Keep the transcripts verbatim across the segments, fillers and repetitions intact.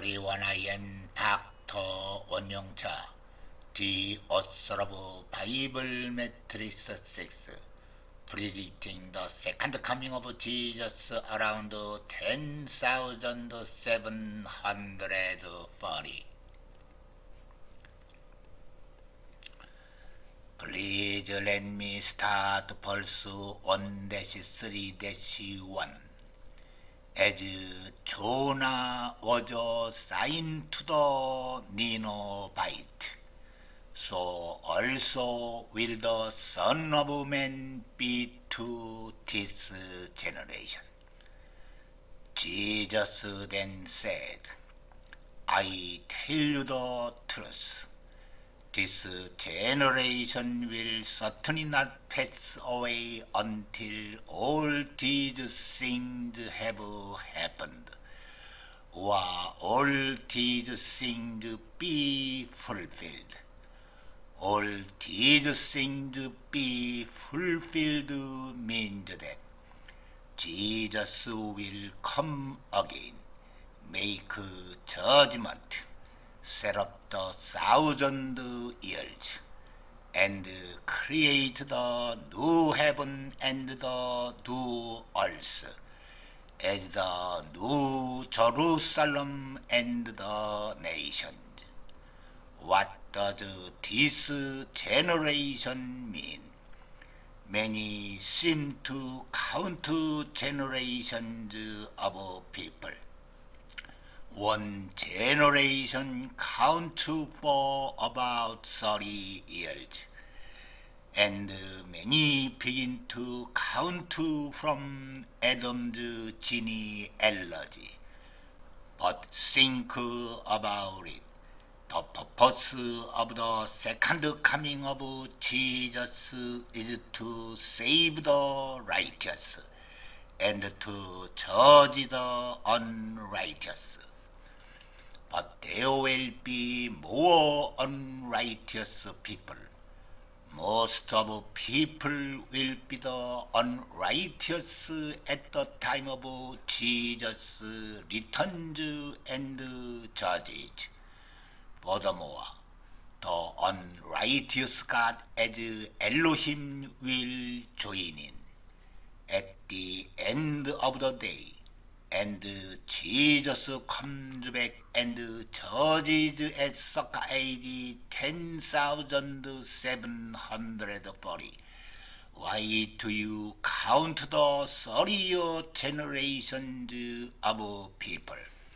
everyone, I am Doctor 원영차, the author of Bible Matrix six, predicting the second coming of Jesus around ten thousand seven hundred forty. Please let me start verse one three one. As Jonah was assigned to the Ninevite, so also will the Son of Man be to this generation. Jesus then said, I tell you the truth. This generation will certainly not pass away until all these things have happened, or all these things be fulfilled. All these things be fulfilled means that Jesus will come again, make judgment, set up the thousand years, and create the new heaven and the new earth as the new Jerusalem and the nations. What does this generation mean? Many seem to count generations of people. One generation counts for about thirty years, and many begin to count from Adam's genealogy. But think about it. The purpose of the second coming of Jesus is to save the righteous and to judge the unrighteous. But there will be more unrighteous people. Most of people will be the unrighteous at the time of Jesus' returns and judges. Furthermore, the unrighteous God as Elohim will join in at the end of the day, and Jesus comes back and judges at circa A D ten thousand seven hundred forty. Why do you count the thirty generations of people?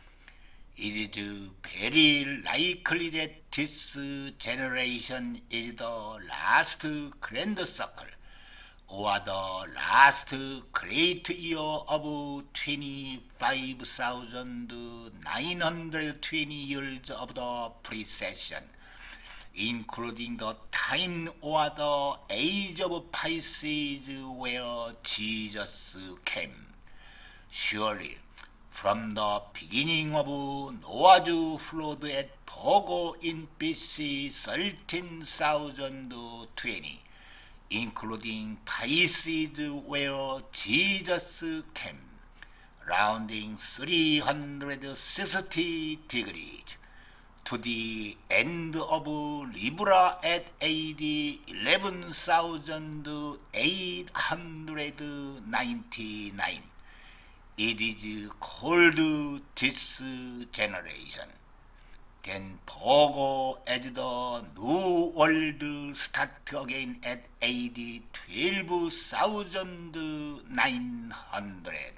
It is very likely that this generation is the last grand circle, or the last great year of twenty-five thousand nine hundred twenty years of the precession, including the time or the age of passage where Jesus came. Surely, from the beginning of Noah's flood at Pogo in B C thirteen thousand twenty, including passage where Jesus came, rounding three hundred sixty degrees, to the end of Libra at A D eleven thousand eight hundred ninety-nine. It is called this generation. Then Pogo as the new world start again at A D twelve thousand nine hundred.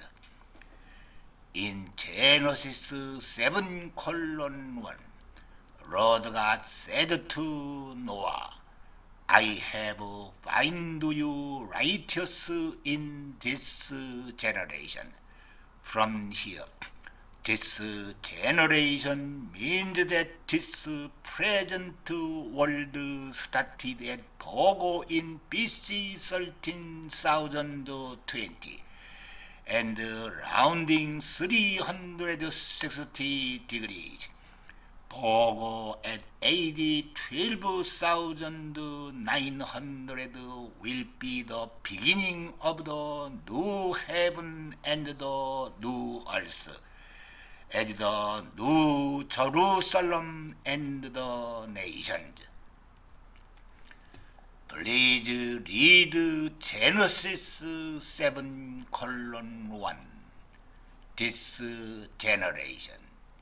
In Genesis seven colon one, Lord God said to Noah, I have found you righteous in this generation. From here, this generation means that this present world started at Pogo in B C thirteen thousand twenty, and rounding three hundred sixty degrees. Pogo at A D twelve thousand nine hundred will be the beginning of the new heaven and the new earth, as the New Jerusalem and the nations. Please read Genesis seven colon one. This generation.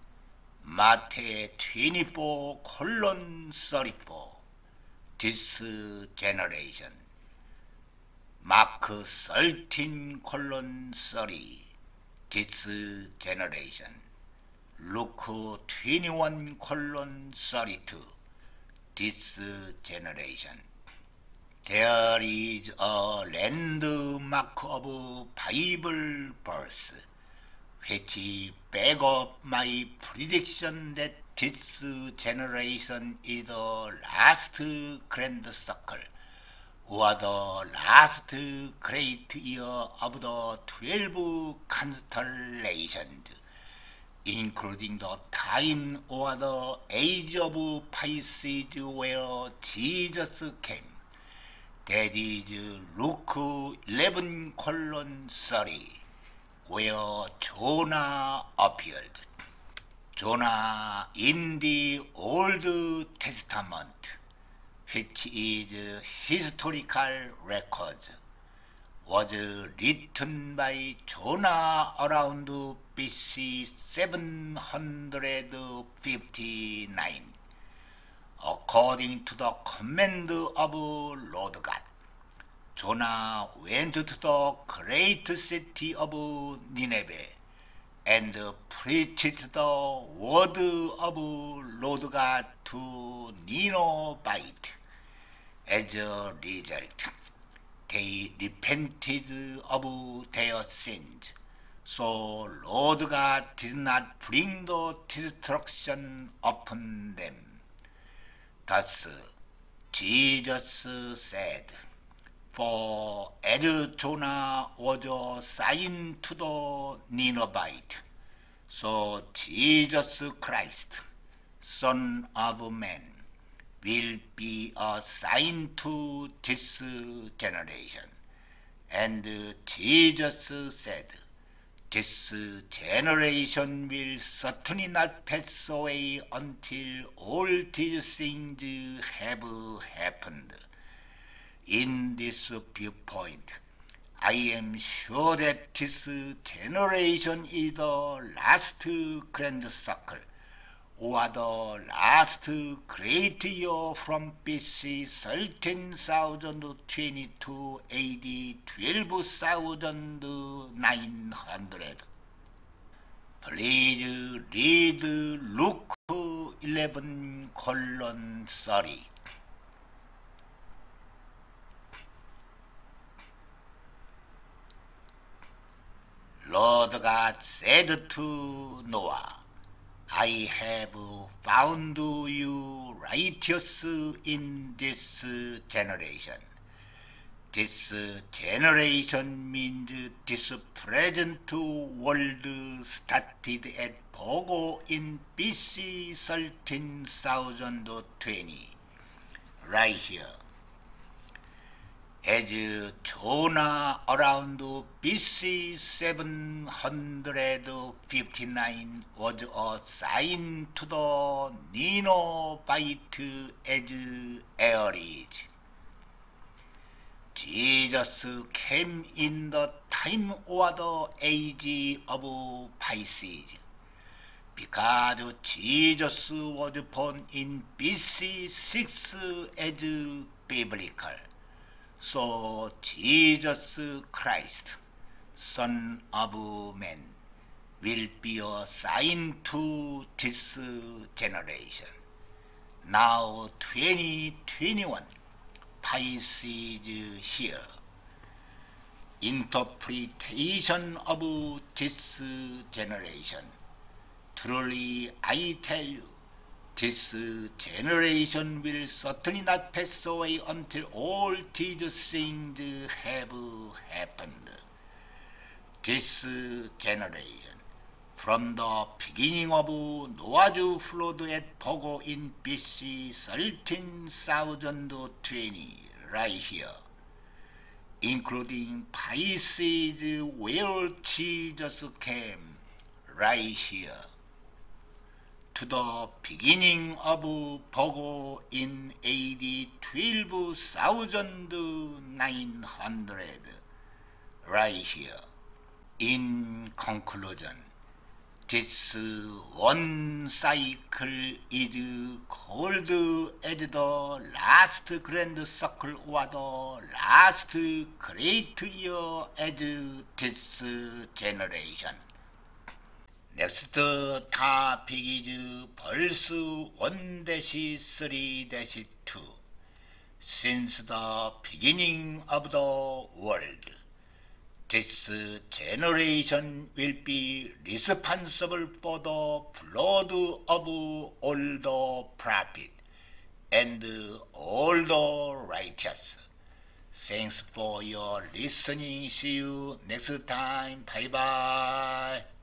Matthew twenty-four colon thirty-four. This generation. Mark thirteen colon thirty. This generation. Luke twenty-one colon thirty-two. This generation. There is a landmark of Bible verse which back up my prediction that this generation is the last grand circle, or the last great year of the twelve constellations, including the time or the age of Pisces where Jesus came. That is Luke eleven colon thirty, where Jonah appeared. Jonah in the Old Testament, which is historical record, was written by Jonah around B C seven hundred fifty-nine. According to the command of Lord God, Jonah went to the great city of Nineveh and preached the word of Lord God to Ninevites. As a result, they repented of their sins, so Lord God did not bring the destruction upon them. Thus, Jesus said, "For as Jonah was a sign to the Ninevites, so Jesus Christ, Son of Man, will be a sign to this generation." And Jesus said, "This generation will certainly not pass away until all these things have happened." In this viewpoint, I am sure that this generation is the last grand circle, or the last great year from B C thirteen thousand twenty-two A D twelve thousand nine hundred. Please read Luke eleven colon thirty. Lord God said to Noah, "I have found you righteous in this generation." This generation means this present world started at Pogo in B C thirteen thousand twenty, right here. As Jonah around B C seven hundred fifty-nine was a sign to the Ninevites as Aries, Jesus came in the time or the age of Pisces. Because Jesus was born in B C six as biblical, so Jesus Christ, Son of Man, will be a sign to this generation. Now twenty twenty-one, Pisces here. Interpretation of this generation. Truly I tell you, this generation will certainly not pass away until all these things have happened. This generation, from the beginning of Noah's flood at Pogo in B C thirteen thousand twenty, right here, including Pisces where Jesus came, right here, to the beginning of Pogo in A D twelve thousand nine hundred, right here. In conclusion, this one cycle is called as the last grand circle or the last great year as this generation. Next topic is verse one three two. Since the beginning of the world, this generation will be responsible for the blood of all the prophets and all the righteous. Thanks for your listening. See you next time. Bye bye.